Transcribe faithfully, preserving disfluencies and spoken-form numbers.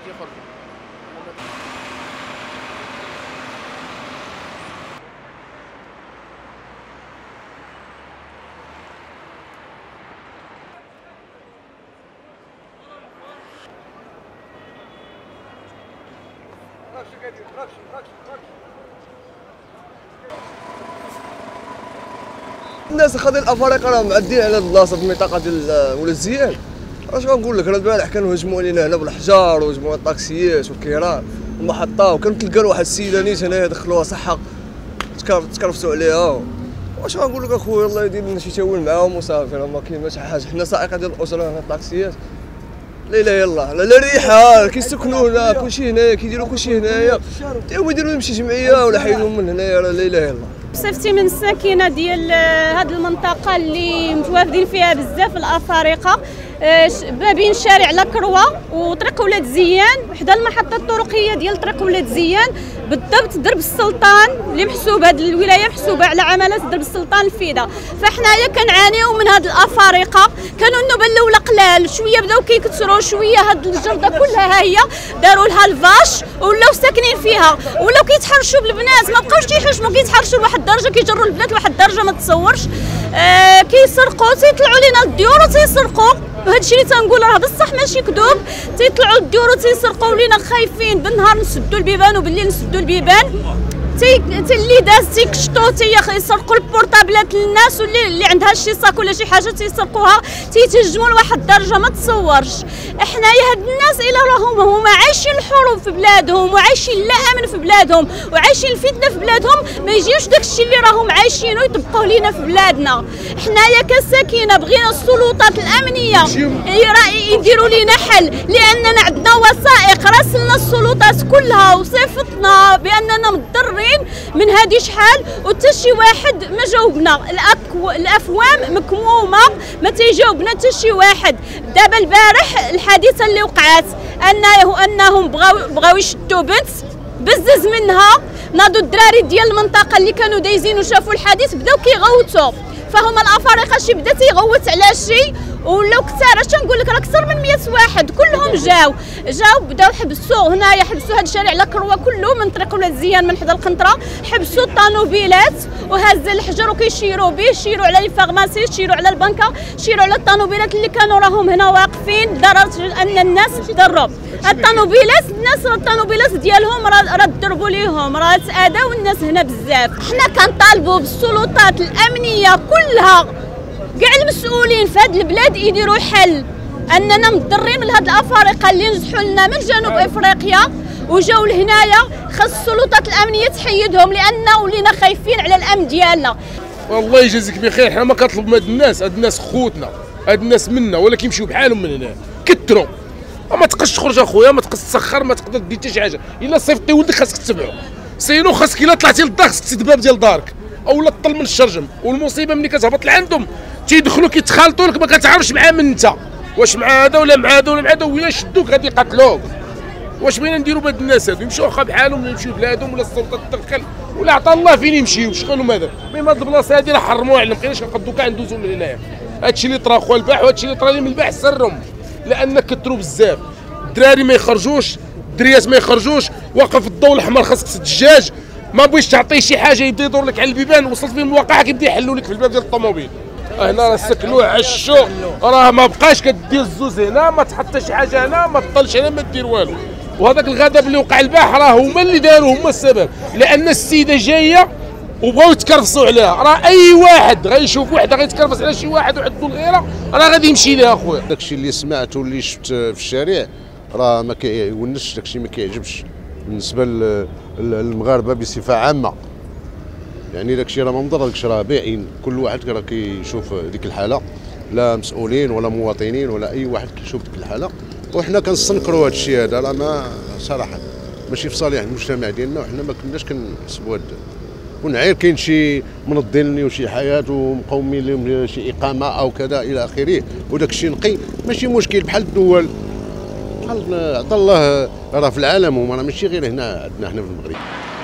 يخرجوا. الناس خاطر الافارقه راه معدين على البلاصه في المنطقه ديال ولاد زيان. اش غنقول لك، راه البارح كانوا هجموا علينا هنا بالحجار وهجموا على الطاكسيات والكيران والمحطه، وكانوا تلقى واحد السيده نيت هنايا دخلوها صحه تكرفتوا عليها. واش غنقول لك اخويا، الله يدير لنا شي تاول معاهم وصافي، راه ما كاين ما شي حاجه. حنا سائقه ديال الاسره هنا الطاكسيات لا اله الا الله، لا لا ريحه كيسكنوا هنا كلشي هنايا كيديروا كلشي هنايا، تاهما يديروا لهم شي جمعيه ولا حيدهم من هنايا، لا اله الا الله. صفتي من الساكنه ديال هذه المنطقه اللي متوافدين فيها بزاف الافارقه، ما بين شارع لاكروه وطريق ولاد زيان وحده المحطه الطرقيه ديال طريق ولاد زيان بالضبط درب السلطان اللي محسوب، هذه الولايه محسوبه على عملات درب السلطان الفيدا. فحنايا كنعانيو من هاد الافارقه، كانوا النوبه الاولى قلال شويه بداو كيكثروا شويه، هاد الجرده كلها ها هي داروا لها الفاش ولاو ساكنين فيها، ولاو كيتحرشوا بالبنات، ما بقاوش تيحشموا كيتحرشوا لواحد الدرجه، كيجروا البنات لواحد الدرجه ما تصورش. آه كيسرقوا، تيطلعوا لينا الديور وتيسرقوا، هادشي اللي تنقول راه بصح ماشي كذوب، تيطلعوا الديور وتيسرقوا لينا، خايفين بالنهار نسدوا البيبان وبالليل نسدوا البيبان، تي اللي داز تيكشطوا تيسرقوا البورطابلات للناس، واللي اللي عندها شي صاك ولا شي حاجه تيسرقوها، تيتهجموا لواحد الدرجه ما تصورش. حنايا هاد الناس الا راهم هما عايشين الحروب في بلادهم وعايشين لا امن في بلادهم وعايشين الفتنه في بلادهم، ما يجيوش داكشي اللي راهم عايشينه يطبقوه لينا في بلادنا. حنايا كساكنه بغينا السلطات الامنيه يديروا لينا حل، لاننا عندنا وثائق راسلنا السلطات كلها وصيفطنا باننا مضطرين من هذه شحال، وحتى شي واحد ما جاوبنا. الأكو... الافوام مكمومه ما تيجاوبنا حتى شي واحد. دابا البارح الحادثه اللي وقعت انه انهم بغاو بغاو يشدوا بنت بزز منها، ناضوا الدراري ديال المنطقه اللي كانوا دايزين وشافوا الحادث بداو كيغوتوا، فهما الافارقه شي بدا تيغوت على شي ولاو كثار. اش نقول لك، راه اكثر من مئة واحد كلهم جاو جاو بداو حبسوا هنايا، حبسوا هذا الشارع لاكروه كله من طريق ولاد زيان من حدا القنطره، حبسوا الطانوبيلات وهز الحجر وكيشيروا به، شيروا على لي فارماسي، شيروا على البنكه، شيروا على الطانوبيلات اللي كانوا راهم هنا واقفين، لدرجه ان الناس تضروا. الطانوبيلات الناس راه الطانوبيلات ديالهم راه ضربوا ليهم، راه تاذاو الناس هنا بزاف. حنا كنطالبوا بالسلطات الامنيه كلها كاع المسؤولين في هذه البلاد يديروا حل، اننا مضطرين من هاد الافارقه اللي نزحوا لنا من جنوب افريقيا وجاو لهنايا، خاص السلطات الامنيه تحيدهم لان ولينا خايفين على الامن ديالنا. والله يجازيك بخير، حنا ما كنطلب من هاد الناس، هاد الناس خوتنا، هاد الناس منا ولا كيمشيو بحالهم من هنا، كثروا. ما تقدش تخرج اخويا، ما تقدش تسخر، ما تقدر دير حتى شي حاجه، الا صيفطتي ولدك خاصك تتبعو، سينو خاصك الا طلعتي للدار خاصك تسد الباب ديال دارك اولا تطل من الشرجم. والمصيبه ملي كتهبط لعندهم تيدخلوا كيتخالطوا لك، ما كتعرفش مع من انت، واش مع هذا ولا مع هذا ولا مع هذا، ولا يشدوك غادي يقتلوك. واش بغينا نديروا بهاد الناس هادو؟ يمشيو واخا بحالهم ولا يمشيو بلادهم ولا السلطه تدخل ولا عطا الله فين يمشيو، شغلهم هذا. المهم هاد البلاصه هادي راه حرموها علينا، ما بقيناش كنقدو كاع ندوزو من هنايا. هادشي اللي طرا خويا الباح وهادشي اللي طرا لي من الباح سرهم، لان كثروا بزاف. الدراري ما يخرجوش، الدريات ما يخرجوش، واقف الضوء الاحمر خاصك الدجاج، ما بغيتش تعطيه شي حاجه يبدا يدور لك على البيبان، وصلت بهم الواقعه كيبدا يحلوا لك في الباب ديال الطوموبيل. هنا راه سكنوه عشوا، راه ما بقاش كدير الزوز هنا، ما تحط شي حاجه هنا، ما تطلش هنا، ما دير والو. وهذاك الغضب اللي وقع البارح راه هما اللي داروا، هما السبب، لان السيده جايه وبغاو يتكرفصوا عليها. راه اي واحد غيشوف وحده غيتكرفص على شي واحد وعنده الغيره راه غادي يمشي ليها اخويا. داكشي اللي سمعت واللي شفت في الشارع راه ما كيونسش، داكشي ما كيعجبش بالنسبه للمغاربه بصفه عامه. يعني داكشي راه ما مضر، داكشي راه باين، كل واحد راه كيشوف ديك الحاله، لا مسؤولين ولا مواطنين ولا اي واحد كيشوف ديك الحاله. وحنا كنستنكروا هذا الشيء هذا، راه ما صراحه ماشي في صالح المجتمع ديالنا، وحنا ما كناش كنحسبوا هذا. كون عير كاين شي منظمين وشي حياه ومقومين لهم شي اقامه او كذا الى اخره، وداك الشيء نقي ماشي مشكل بحال الدول، بحال عطا الله راه في العالم، وما ماشي غير هنا عندنا حنا في المغرب.